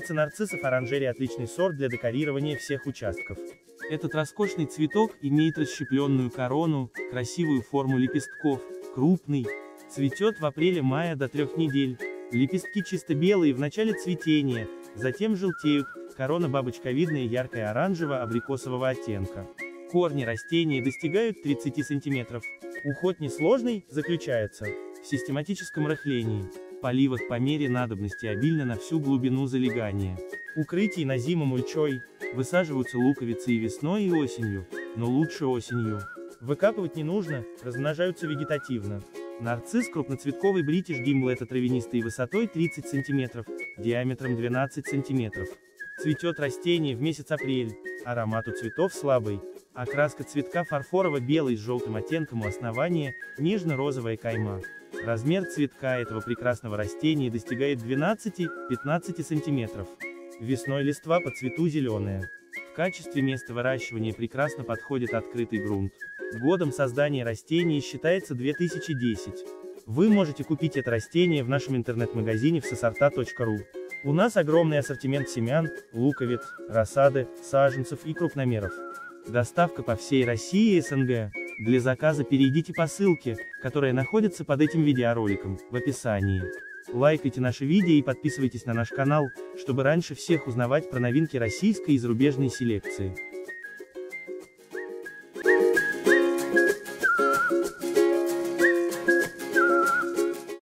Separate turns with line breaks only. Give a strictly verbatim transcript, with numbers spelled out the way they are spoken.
Улица Нарциссов, оранжерия, отличный сорт для декорирования всех участков.
Этот роскошный цветок имеет расщепленную корону, красивую форму лепестков, крупный. Цветет в апреле-мае до трех недель. Лепестки чисто белые в начале цветения, затем желтеют, корона бабочковидная, яркая оранжево-абрикосового оттенка. Корни растения достигают тридцати сантиметров.
Уход несложный, заключается
в систематическом рыхлении, поливах по мере надобности обильно на всю глубину залегания.
Укрытий на зиму мульчой.
Высаживаются луковицы и весной, и осенью, но лучше осенью.
Выкапывать не нужно, размножаются вегетативно.
Нарцисс крупноцветковый Бритиш Гимбл — это травянистый высотой тридцать сантиметров, диаметром двенадцать сантиметров.
Цветет растение в месяц апрель. Аромат у цветов слабый.
Окраска цветка фарфорово-белый с желтым оттенком у основания, нежно-розовая кайма. Размер цветка этого прекрасного растения достигает двенадцати-пятнадцати сантиметров.
Весной листва по цвету зеленая.
В качестве места выращивания прекрасно подходит открытый грунт.
Годом создания растений считается две тысячи десятый. Вы можете купить это растение в нашем интернет-магазине в сосорта точка ру. У нас огромный ассортимент семян, луковиц, рассады, саженцев и крупномеров.
Доставка по всей России и СНГ. Для заказа перейдите по ссылке, которая находится под этим видеороликом, в описании. Лайкайте наши видео и подписывайтесь на наш канал, чтобы раньше всех узнавать про новинки российской и зарубежной селекции.